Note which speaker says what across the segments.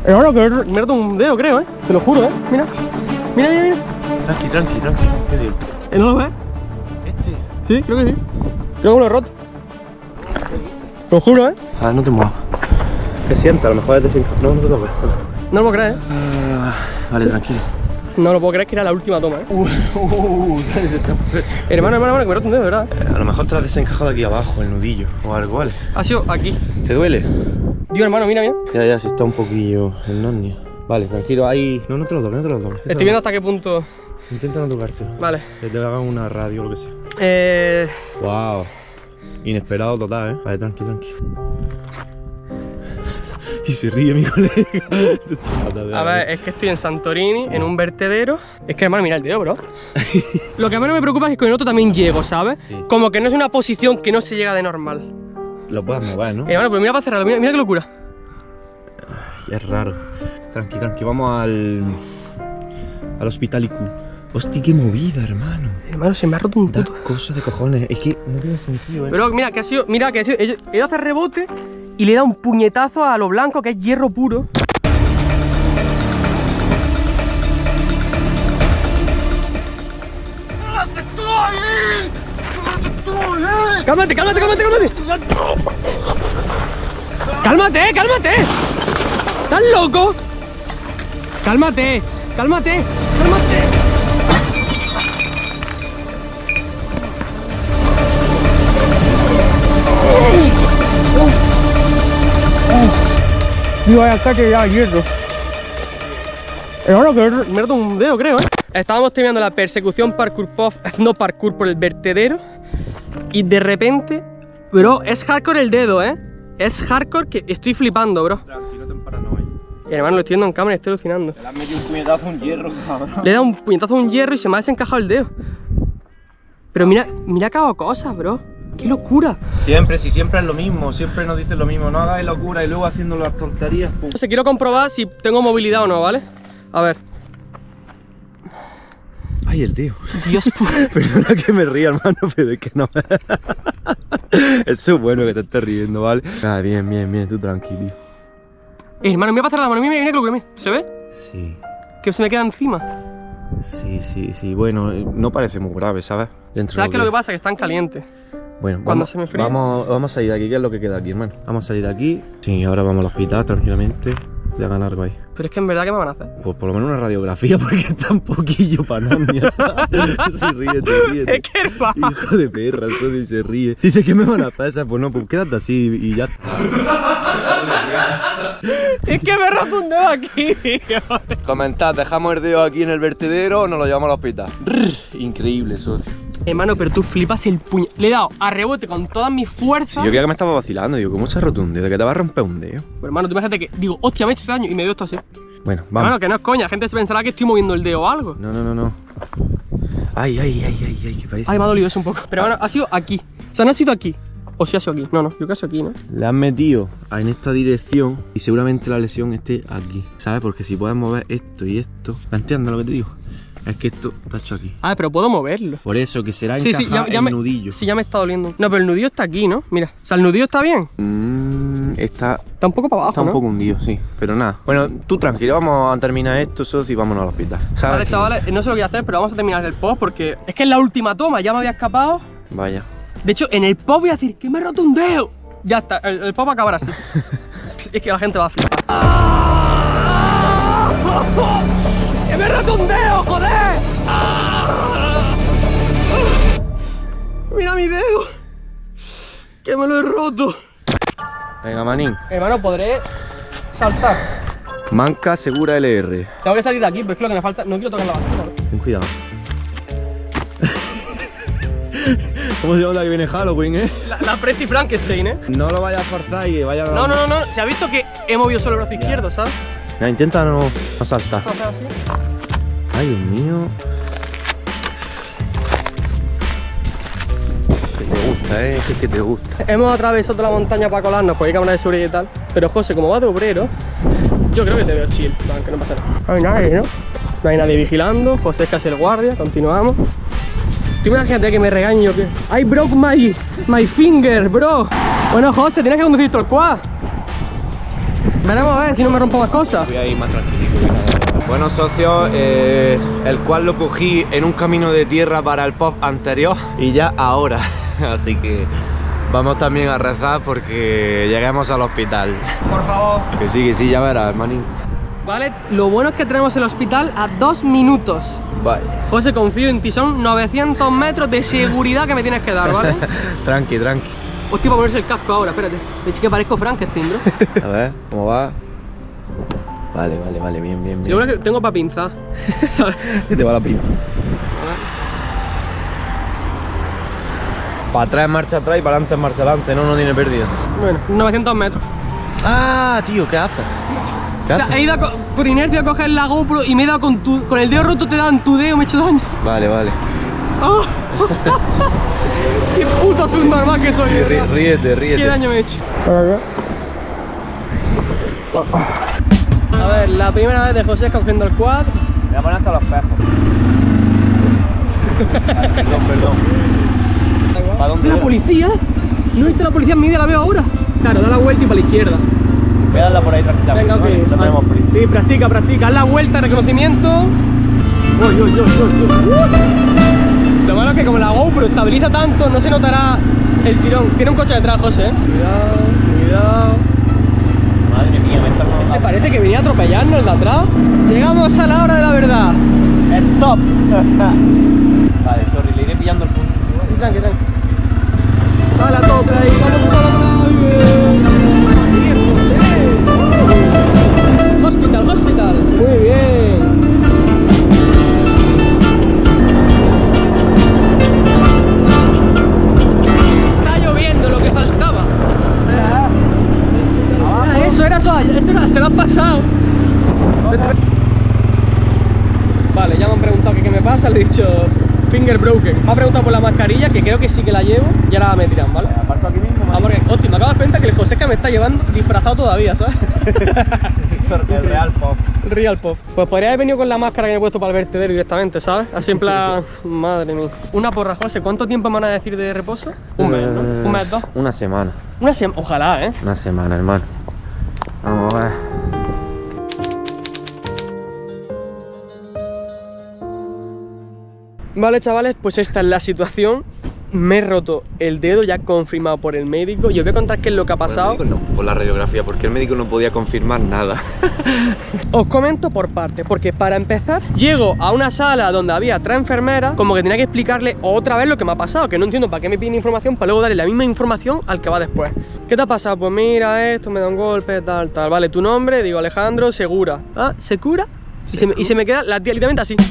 Speaker 1: Hermano, que me roto un dedo, creo, te lo juro, mira. Mira, mira, mira.
Speaker 2: Tranqui. ¿Qué digo?
Speaker 1: ¿No lo ves?
Speaker 2: ¿Este?
Speaker 1: Sí, creo que sí. Creo que me lo he roto. Te lo juro,
Speaker 2: Ah, no te muevas. Te sienta, a lo mejor es desencajado. No te toques.
Speaker 1: No lo puedo creer,
Speaker 2: Vale, tranquilo.
Speaker 1: No lo puedo creer, que era la última toma, hermano, que me roto un dedo, ¿verdad?
Speaker 2: A lo mejor te lo has desencajado aquí abajo, el nudillo o algo, ¿vale?
Speaker 1: Ha sido aquí.
Speaker 2: ¿Te duele?
Speaker 1: Dios, hermano, mira, mira.
Speaker 2: Ya, sí está un poquillo en Narnia. Vale, tranquilo, ahí... No te lo dobles,
Speaker 1: Estoy viendo hasta qué punto...
Speaker 2: Intenta no tocarte.
Speaker 1: Vale.
Speaker 2: Que te hagan una radio o lo que sea. Wow. Inesperado total, Vale, tranqui. Y se ríe mi colega.
Speaker 1: A ver, es que estoy en Santorini, en un vertedero. Es que, hermano, mira el dedo, bro. Lo que a mí no me preocupa es que con el otro también llego, ¿sabes?
Speaker 2: Sí.
Speaker 1: Como que no es una posición que no se llega de normal.
Speaker 2: Lo puedes mover, ¿no?
Speaker 1: Hermano, pero mira para cerrarlo, mira qué locura.
Speaker 2: Es raro. Tranqui, vamos al hospital IQ. Hostia, qué movida, hermano.
Speaker 1: Hermano, se me ha roto un puto.
Speaker 2: Cosa de cojones, es que no tiene sentido,
Speaker 1: Pero mira, que ha sido, he ido a hacer rebote y le he dado un puñetazo a lo blanco, que es hierro puro. ¡Cálmate! ¡Cálmate! ¿Estás loco? ¡Cálmate! Digo, acá que ya hierro. Hermano, que me he roto un dedo, creo, Estábamos terminando la persecución parkour por el vertedero. Y de repente, bro, es hardcore el dedo, Es hardcore que estoy flipando, bro.
Speaker 2: Tranquilo, ten paranoia.
Speaker 1: Hermano, lo estoy viendo en cámara y estoy alucinando.
Speaker 2: Le has metido un puñetazo a un hierro, cabrón.
Speaker 1: Le he dado un puñetazo a un hierro y se me ha desencajado el dedo. Pero mira que hago cosas, bro. ¡Qué locura!
Speaker 2: Siempre es lo mismo, siempre nos dicen lo mismo. No hagáis locura y luego haciendo las tonterías.
Speaker 1: O sea, quiero comprobar si tengo movilidad o no, ¿vale? A ver.
Speaker 2: Ay, el tío.
Speaker 1: Dios,
Speaker 2: Perdona que me ría, hermano, pero es que no. Eso es bueno que te estés riendo, ¿vale? Ah, bien, tú tranquilo.
Speaker 1: Hermano, mira para hacer la mano, mira que locura, mira. ¿Se ve?
Speaker 2: Sí.
Speaker 1: Que se me queda encima.
Speaker 2: Sí. Bueno, no parece muy grave, ¿sabes?
Speaker 1: ¿Sabes qué es lo que pasa? Que están calientes.
Speaker 2: Bueno,
Speaker 1: cuando se me fríe.
Speaker 2: Vamos a salir de aquí, ¿qué es lo que queda aquí, hermano? Vamos a salir de aquí. Sí, ahora vamos al hospital tranquilamente. Te hagan algo ahí.
Speaker 1: Pero es que en verdad, ¿qué me van a hacer?
Speaker 2: Pues por lo menos una radiografía, porque está un poquillo panamia, ¿sabes? Sí, ríete.
Speaker 1: Es que hermano.
Speaker 2: Hijo de perra, eso se ríe. Dice, ¿qué me van a hacer? Pues no, pues quédate así y ya está.
Speaker 1: Es que me he roto un dedo aquí, tío.
Speaker 2: Comentad, ¿dejamos el dedo aquí en el vertedero o nos lo llevamos al hospital? Increíble, socio.
Speaker 1: Hermano, pero tú flipas el puño. Le he dado a rebote con todas mis fuerzas.
Speaker 2: Sí, yo creía que me estaba vacilando. Digo, ¿cómo se ha roto un dedo? ¿Que te va a romper un dedo?
Speaker 1: Pero hermano, tú imagínate que digo, hostia, me he hecho daño y me dio esto así.
Speaker 2: Bueno, vamos.
Speaker 1: Hermano, que no es coña, la gente se pensará que estoy moviendo el dedo o algo.
Speaker 2: No. Ay, que parece.
Speaker 1: Ay, me ha dolido eso un poco. Pero bueno, ha sido aquí. O sea, no ha sido aquí. O sí ha sido aquí. No, yo casi aquí, ¿no?
Speaker 2: Le han metido en esta dirección y seguramente la lesión esté aquí, ¿sabes? Porque si puedes mover esto y esto, ¿entiendes lo que te digo? Es que esto está hecho aquí.
Speaker 1: Ah, pero puedo moverlo.
Speaker 2: Por eso, que será encajar el nudillo.
Speaker 1: Sí, ya me está doliendo. No, pero el nudillo está aquí, ¿no? Mira, o sea, el nudillo está bien.
Speaker 2: Está
Speaker 1: un poco para abajo,
Speaker 2: está un poco hundido, sí. Pero nada. Bueno, tú tranquilo, vamos a terminar esto, socio, y vámonos al hospital.
Speaker 1: Vale, chavales, no sé lo que voy a hacer, pero vamos a terminar el post porque es que es la última toma, ya me había escapado.
Speaker 2: Vaya.
Speaker 1: De hecho, en el post voy a decir que me he roto un dedo. Ya está, el post va a acabar así. Es que la gente va a flipar. ¡Que me he roto un dedo, joder! ¡Mira mi dedo! ¡Que me lo he roto!
Speaker 2: Venga, manín.
Speaker 1: Hermano, podré saltar.
Speaker 2: Manca segura LR.
Speaker 1: Tengo que salir de aquí, pero es que lo que me falta... No quiero tocar la basura, ¿no?
Speaker 2: Ten cuidado. ¿Cómo se llama la que viene Halloween,
Speaker 1: La Prezi Frankenstein,
Speaker 2: No lo vayas a forzar y que vaya a...
Speaker 1: No. Se ha visto que he movido solo el brazo izquierdo, ¿sabes?
Speaker 2: Mira, intenta no saltar. Ay, Dios mío. Que te gusta, es que te gusta.
Speaker 1: Hemos atravesado toda la montaña para colarnos, porque hay cámara de seguridad y tal. Pero José, como va de obrero, yo creo que te veo chill, aunque no pasa nada. No hay nadie, ¿no? No hay nadie vigilando, José es casi el guardia, continuamos. Tú imagínate que me regañe yo que... I broke my finger, bro. Bueno, José, tienes que conducir todo el quad. Veremos a ver si no me rompo más cosas.
Speaker 2: Voy a ir más tranquilito. Bueno, socios, el cual lo cogí en un camino de tierra para el pop anterior y ya ahora. Así que vamos también a rezar porque lleguemos al hospital.
Speaker 1: Por favor.
Speaker 2: Que sí, ya verás, hermanín.
Speaker 1: Vale, lo bueno es que tenemos el hospital a 2 minutos.
Speaker 2: Vale.
Speaker 1: José, confío en ti, son 900 metros de seguridad que me tienes que dar, ¿vale?
Speaker 2: Tranqui.
Speaker 1: Hostia, para ponerse el casco ahora, espérate. Es que parezco Frankenstein, bro.
Speaker 2: A ver, ¿cómo va? Vale, bien.
Speaker 1: Seguro que tengo para pinzar, ¿sabes?
Speaker 2: Que te va la pinza. Para atrás marcha atrás y para adelante marcha adelante, no tiene pérdida.
Speaker 1: Bueno, 900 metros.
Speaker 2: Ah, tío, ¿qué haces?
Speaker 1: O sea, he ido por inercia a coger la GoPro y me he dado con el dedo roto, te dan tu dedo, me he hecho daño.
Speaker 2: Vale.
Speaker 1: Oh. Qué puto subnormal que soy.
Speaker 2: Sí, ríete.
Speaker 1: Qué daño me he hecho. A ver, la primera vez de José cogiendo el quad.
Speaker 2: Me voy a poner hasta los espejos. Perdón. ¿Para dónde?
Speaker 1: ¿La policía? ¿No he visto la policía en mi vida? La veo ahora. Claro, da la vuelta y para la izquierda.
Speaker 2: Voy a darla por ahí tranquilamente.
Speaker 1: Venga, ok.
Speaker 2: ¿Vale? No tenemos prisa.
Speaker 1: Sí, practica. Haz la vuelta, reconocimiento. Lo malo es que como la GoPro estabiliza tanto, no se notará el tirón. Tiene un coche detrás, José, ¿eh? Cuidado.
Speaker 2: Madre mía, me está
Speaker 1: Me parece que venía a atropellarnos de atrás. Llegamos a la hora de la verdad.
Speaker 2: ¡Stop! Vale, sorry, le iré pillando el punto.
Speaker 1: Tranqui. Vale, a tope ahí, vamos a la Hospital. Muy bien. Está lloviendo, lo que faltaba. Eso era, te lo has pasado. Vale, ya me han preguntado que qué me pasa, le he dicho finger broken. Me ha preguntado por la mascarilla, que creo que sí que la llevo, y ahora me tiran, ¿vale?
Speaker 2: Aparto aquí mismo.
Speaker 1: Vamos, porque, hostia, me acabo de dar cuenta que el Joseca me está llevando disfrazado todavía, ¿sabes?
Speaker 2: El Real Pop.
Speaker 1: Real Pop. Pues podría haber venido con la máscara que me he puesto para el vertedero directamente, ¿sabes? Así en plan... Madre mía. Una porra, José, ¿cuánto tiempo me van a decir de reposo? Un mes, ¿no? Un mes, 2.
Speaker 2: Una semana.
Speaker 1: Una semana, ojalá, ¿eh?
Speaker 2: Una semana, hermano. Vamos a ver.
Speaker 1: Vale, chavales, pues esta es la situación. Me he roto el dedo, ya confirmado por el médico. Y os voy a contar qué es lo que ha pasado.
Speaker 2: Por el médico no, por la radiografía, porque el médico no podía confirmar nada.
Speaker 1: Os comento por partes, porque para empezar, llego a una sala donde había 3 enfermeras, como que tenía que explicarle otra vez lo que me ha pasado, que no entiendo para qué me piden información para luego darle la misma información al que va después. ¿Qué te ha pasado? Pues mira esto, me da un golpe, tal. Vale, tu nombre, digo Alejandro Segura. Ah, ¿Segura? Y se me queda la tía literalmente así.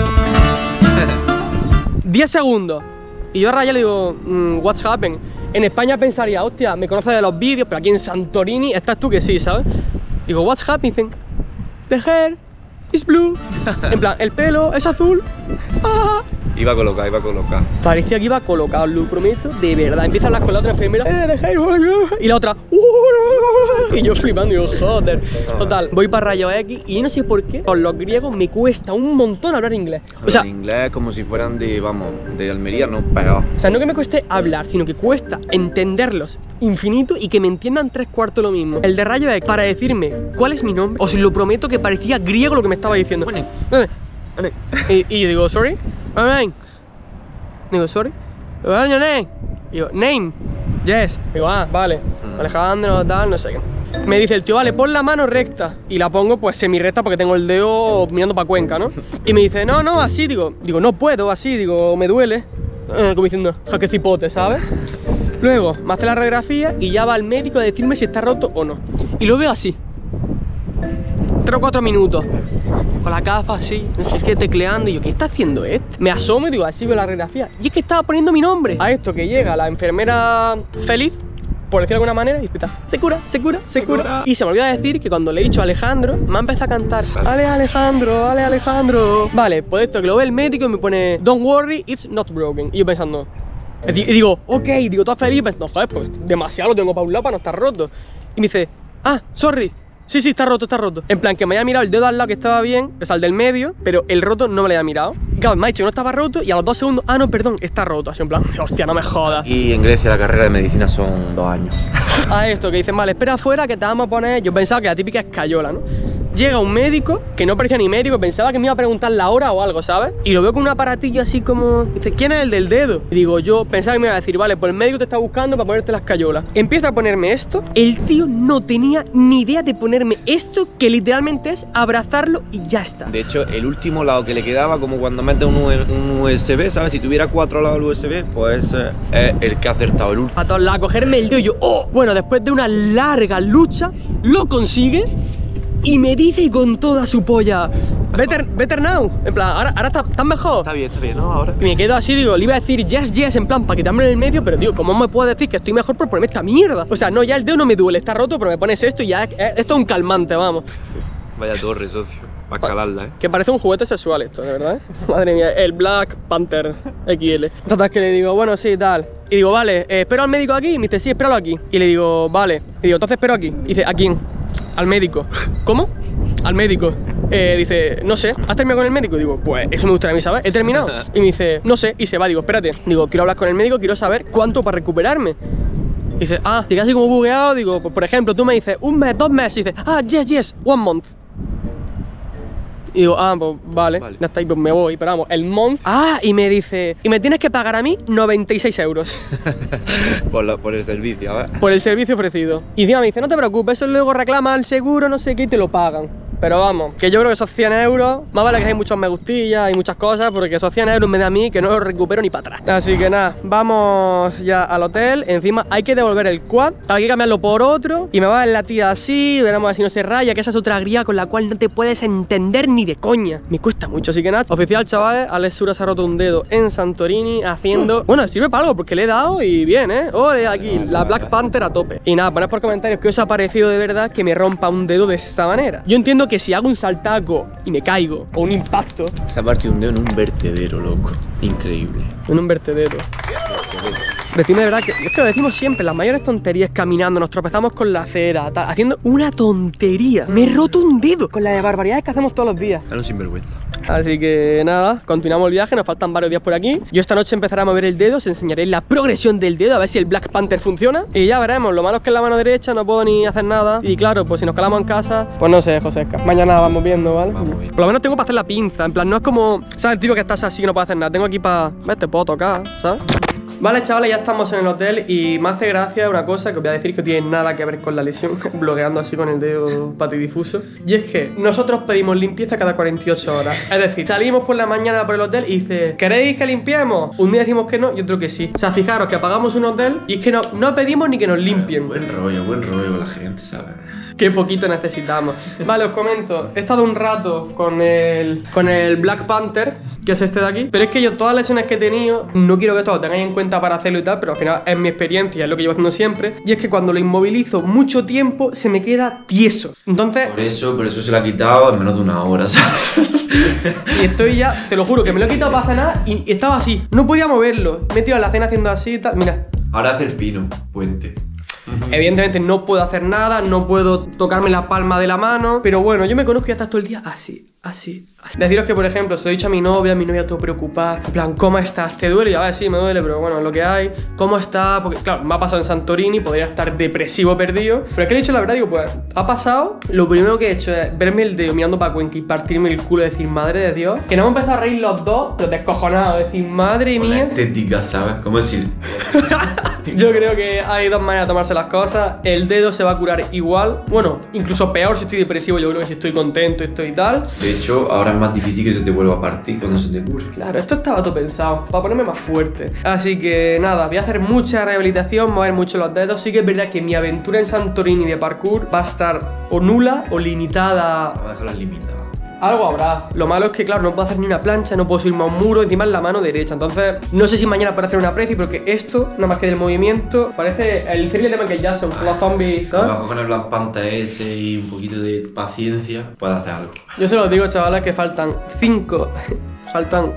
Speaker 1: 10 segundos. Y yo a Raya le digo, what's happened? En España pensaría, hostia, me conoces de los vídeos, pero aquí en Santorini estás tú que sí, ¿sabes? Digo, what's happening? The hair is blue. En plan, el pelo es azul. Ah.
Speaker 2: Iba a colocar.
Speaker 1: Parecía que iba colocado, lo prometo, de verdad. Empieza a hablar con la otra enfermera, the hair, y la otra, y yo flipando, digo, joder. Total, voy para Rayos X y no sé por qué, con los griegos me cuesta un montón hablar inglés. O sea,
Speaker 2: en inglés como si fueran de, vamos, de Almería, no, peor.
Speaker 1: O sea, no que me cueste hablar, sino que cuesta entenderlos infinito y que me entiendan 3/4 lo mismo. El de Rayos X, para decirme cuál es mi nombre, os lo prometo que parecía griego lo que me estaba diciendo. Y yo digo, sorry, my name. Digo, sorry, what's your name? Digo, name, yes. Digo, ah, vale, Alejandro, tal, no sé qué. Me dice el tío, vale, pon la mano recta. Y la pongo pues semi-recta porque tengo el dedo mirando para Cuenca, ¿no? Y me dice, no, así, digo, no puedo, así, digo, me duele. Como diciendo, jaque cipote, ¿sabes? Luego, me hace la radiografía y ya va al médico a decirme si está roto o no. Y lo veo así. 3 o 4 minutos. Con la gafa así, no sé qué, tecleando. Y yo, ¿qué está haciendo este? Me asomo y digo, así veo la radiografía. Y es que estaba poniendo mi nombre. A esto que llega la enfermera feliz, por decirlo de alguna manera, y está, se cura. Y se me olvidó decir que cuando le he dicho a Alejandro, me ha empezado a cantar, Ale Alejandro. Vale, pues esto que lo ve el médico y me pone, don't worry, it's not broken. Y yo pensando, y digo, ok, digo, ¿estás feliz? Pues no, joder, pues demasiado lo tengo para un lado para no estar roto. Y me dice, ah, sorry, Sí, sí, está roto, está roto. En plan, que me haya mirado el dedo al lado que estaba bien, o sea, el del medio, pero el roto no me lo había mirado. Y claro, me ha dicho que no estaba roto y a los 2 segundos, ah, no, perdón, está roto. Así en plan, hostia, no me jodas.
Speaker 2: Y en Grecia la carrera de medicina son 2 años.
Speaker 1: A esto, que dicen, vale, espera afuera que te vamos a poner. Yo pensaba que la típica escayola, ¿no? Llega un médico, que no parecía ni médico, pensaba que me iba a preguntar la hora o algo, ¿sabes? Y lo veo con un aparatillo así como... Dice, ¿quién es el del dedo? Y digo, yo pensaba que me iba a decir, vale, pues el médico te está buscando para ponerte la escayola. Empieza a ponerme esto. El tío no tenía ni idea de ponerme esto, que literalmente es abrazarlo y ya está.
Speaker 2: De hecho, el último lado que le quedaba, como cuando metes un USB, ¿sabes? Si tuviera 4 lados el USB, pues es el que ha acertado el último.
Speaker 1: A todos lados, a cogerme el dedo y yo, ¡oh! Bueno, después de una larga lucha, lo consigue. Y me dice con toda su polla, better now. En plan, ahora estás mejor.
Speaker 2: Está bien, ¿no? Ahora.
Speaker 1: Y me quedo así, digo, le iba a decir yes, en plan, para quitarme en el medio. Pero digo, ¿cómo me puedes decir que estoy mejor por ponerme esta mierda? O sea, no, ya el dedo no me duele, está roto, pero me pones esto y ya esto es un calmante, vamos.
Speaker 2: Vaya torre, socio, para escalarla,
Speaker 1: Que parece un juguete sexual esto, de verdad, Madre mía, el Black Panther XL. Total, que le digo, bueno, sí, tal. Y digo, vale, ¿espero al médico aquí? Y me dice, sí, espéralo aquí. Y le digo, vale. Y digo, entonces espero aquí. Y dice, ¿a quién? Al médico. ¿Cómo? Al médico. Dice, no sé, ¿has terminado con el médico? Y digo, pues eso me gustaría a mí saber, ¿he terminado? Y me dice, no sé, y se va, digo, espérate. Digo, quiero hablar con el médico, quiero saber cuánto para recuperarme. Y dice, ah, te quedas así como bugueado. Digo, pues por ejemplo, tú me dices, 1 mes, 2 meses. Y dice, ah, yes, 1 month. Y digo, ah, pues vale, ya está, y pues me voy, pero vamos, el month. Ah, y me dice, y me tienes que pagar a mí 96 euros.
Speaker 2: por el servicio, a ver.
Speaker 1: Por el servicio ofrecido. Y encima me dice, no te preocupes, eso luego reclama al seguro, no sé qué, y te lo pagan. Pero vamos, que yo creo que esos 100 euros, más vale que hay muchos me gustillas y muchas cosas, porque esos 100 euros me da a mí que no los recupero ni para atrás. Así que nada, vamos ya al hotel. Encima hay que devolver el quad, hay que cambiarlo por otro. Y me va a ver la tía así, veremos a ver si no se raya, que esa es otra gría con la cual no te puedes entender ni de coña. Me cuesta mucho, así que nada, oficial, chavales, Alex Sura se ha roto un dedo en Santorini haciendo... Bueno, sirve para algo, porque le he dado y bien, Ole, aquí, la Black Panther a tope. Y nada, poned por comentarios qué os ha parecido de verdad que me rompa un dedo de esta manera. Yo entiendo que si hago un saltaco y me caigo, o un impacto...
Speaker 2: Se ha partido un dedo en un vertedero, loco. Increíble.
Speaker 1: En un vertedero. Decidme de verdad que esto lo decimos siempre, las mayores tonterías caminando, nos tropezamos con la acera, tal, haciendo una tontería. Me he roto un dedo con las barbaridades que hacemos todos los días.
Speaker 2: Era un sinvergüenza.
Speaker 1: Así que nada, continuamos el viaje, nos faltan varios días por aquí. Yo esta noche empezaré a mover el dedo, os enseñaré la progresión del dedo, a ver si el Black Panther funciona. Y ya veremos, lo malo es que en la mano derecha no puedo ni hacer nada. Y claro, pues si nos calamos en casa, pues no sé, Josesca. Mañana vamos viendo, ¿vale?
Speaker 2: Vamos bien.
Speaker 1: Por lo menos tengo para hacer la pinza, en plan, no es como, ¿sabes? El tipo que estás así que no puedes hacer nada. Tengo aquí para, ¿ves? Te puedo tocar, ¿sabes? Vale, chavales, ya estamos en el hotel y me hace gracia una cosa que os voy a decir que no tiene nada que ver con la lesión, bloqueando así con el dedo patidifuso. Y es que nosotros pedimos limpieza cada 48 horas. Es decir, salimos por la mañana por el hotel y dice, ¿queréis que limpiemos? Un día decimos que no y otro que sí. O sea, fijaros que apagamos un hotel y es que no pedimos ni que nos limpien.
Speaker 2: Buen rollo la gente, ¿sabes?
Speaker 1: Qué poquito necesitamos. Vale, os comento, he estado un rato con el Black Panther, que es este de aquí. Pero es que yo todas las lesiones que he tenido, no quiero que esto lo tengáis en cuenta para hacerlo y tal, pero al final es mi experiencia, es lo que llevo haciendo siempre. Y es que cuando lo inmovilizo mucho tiempo, se me queda tieso. Entonces...
Speaker 2: Por eso se lo ha quitado en menos de 1 hora, ¿sabes?
Speaker 1: Y estoy ya, te lo juro, que me lo he quitado para cenar y estaba así. No podía moverlo. Me he tirado a la cena haciendo así y tal. Mira.
Speaker 2: Ahora hace el pino, puente.
Speaker 1: Evidentemente no puedo hacer nada, no puedo tocarme la palma de la mano. Pero bueno, yo me conozco y ya estás todo el día así. Deciros que, por ejemplo, se lo he dicho a mi novia todo preocupada. En plan, ¿cómo estás? ¿Te duele? Y a ver, sí, me duele, pero bueno, es lo que hay. ¿Cómo está? Porque, claro, me ha pasado en Santorini, podría estar depresivo, perdido. Pero es que le he dicho la verdad, digo, pues, ha pasado. Lo primero que he hecho es verme el dedo mirando para Cuenca y partirme el culo y decir, madre de Dios. Que no hemos empezado a reír los dos, pero descojonados, decir, madre mía.
Speaker 2: La estética, ¿sabes? ¿Cómo decir?
Speaker 1: Yo creo que hay dos maneras de tomarse las cosas. El dedo se va a curar igual. Bueno, incluso peor si estoy depresivo. Yo creo que si estoy contento, estoy tal.
Speaker 2: De hecho, ahora es más difícil que se te vuelva a partir cuando se te cure.
Speaker 1: Claro, esto estaba todo pensado, para ponerme más fuerte. Así que nada, voy a hacer mucha rehabilitación, mover mucho los dedos. Sí que es verdad que mi aventura en Santorini de parkour va a estar o nula o limitada.
Speaker 2: Vamos a dejarla limitada.
Speaker 1: Algo habrá. Lo malo es que, claro, no puedo hacer ni una plancha, no puedo subirme a un muro, encima en la mano derecha. Entonces, no sé si mañana puedo hacer una preci, porque esto, nada más que del movimiento, parece el thriller de Michael Jackson, los zombies, ¿no?
Speaker 2: Abajo con el Black Panther ese y un poquito de paciencia, puedes hacer algo.
Speaker 1: Yo se los digo, chavales, que faltan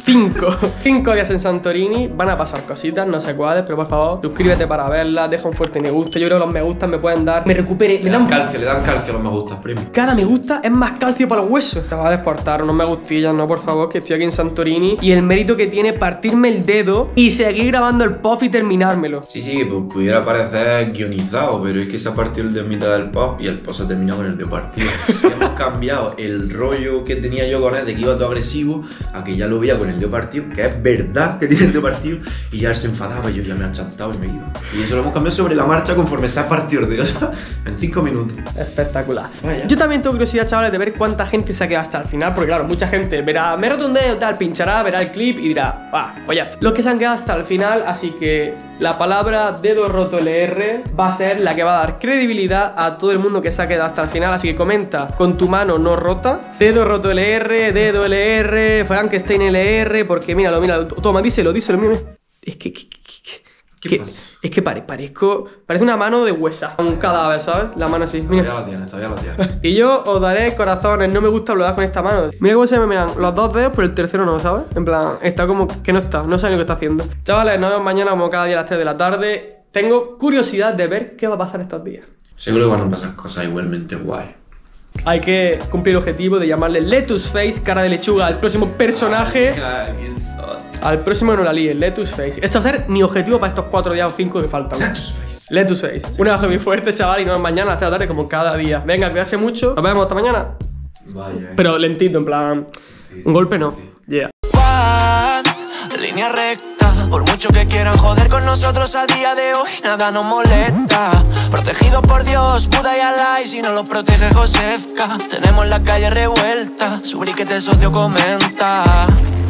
Speaker 1: 5 días en Santorini. Van a pasar cositas, no sé cuáles, pero por favor, suscríbete para verlas, deja un fuerte me gusta. Yo creo que los me gustas me pueden dar, me recupere,
Speaker 2: le dan calcio a los me gustas, primo.
Speaker 1: Cada me gusta es más calcio para los huesos. Te vas a desportar unos me gustillas, no, por favor, que estoy aquí en Santorini. Y el mérito que tiene partirme el dedo y seguir grabando el pop y terminármelo.
Speaker 2: Sí, que pudiera parecer guionizado, pero es que se ha partido el dedo en mitad del pop y el pop se ha terminado con el dedo partido. Hemos cambiado el rollo que tenía yo con él de que iba todo agresivo a que ya lo veía con el dedo partido, que es verdad que tiene el dedo partido, y ya él se enfadaba y yo ya me achantaba y me iba. Y eso lo hemos cambiado sobre la marcha conforme está partido el dedo, o sea, en 5 minutos.
Speaker 1: Espectacular. Yo también tengo curiosidad, chavales, de ver cuánta gente se ha quedado hasta el final, porque claro, mucha gente verá, me he roto un dedo, tal, pinchará, verá el clip y dirá, pues ya está. Los que se han quedado hasta el final, así que la palabra dedo roto LR va a ser la que va a dar credibilidad a todo el mundo que se ha quedado hasta el final, así que comenta con tu mano no rota, dedo roto LR, dedo LR, Frankenstein LR, porque míralo, toma, díselo, mira. Es que
Speaker 2: ¿Qué pasa?
Speaker 1: Es que parece una mano de huesa, un cadáver, ¿sabes? La mano así, mira.
Speaker 2: Ya lo tienes.
Speaker 1: Y yo os daré corazones, no me gusta hablar con esta mano. Mira cómo se me mean los 2 dedos, pero el tercero no, ¿sabes? En plan, está como que no sabe lo que está haciendo. Chavales, nos vemos mañana como cada día a las 3 de la tarde. Tengo curiosidad de ver qué va a pasar estos días.
Speaker 2: Seguro que van a pasar cosas igualmente guay.
Speaker 1: Hay que cumplir el objetivo de llamarle Lettuce Face, cara de lechuga, al próximo personaje. Al próximo que no la líe, Lettuce Face. Este va a ser mi objetivo para estos 4 días o 5 que faltan. Lettuce Face. Un abrazo muy fuerte, chaval, y nos vemos mañana a las 3 de la tarde como cada día. Venga, cuidarse mucho. Nos vemos hasta mañana.
Speaker 2: Vaya.
Speaker 1: Pero lentito, en plan. Sí, un golpe no. Sí. Yeah.
Speaker 3: Línea recta, por mucho que quieran joder con nosotros a día de hoy, nada nos molesta. Protegidos por Dios, Buda y Alá, y si no los protege Josefka, tenemos la calle revuelta, su briquete socio comenta.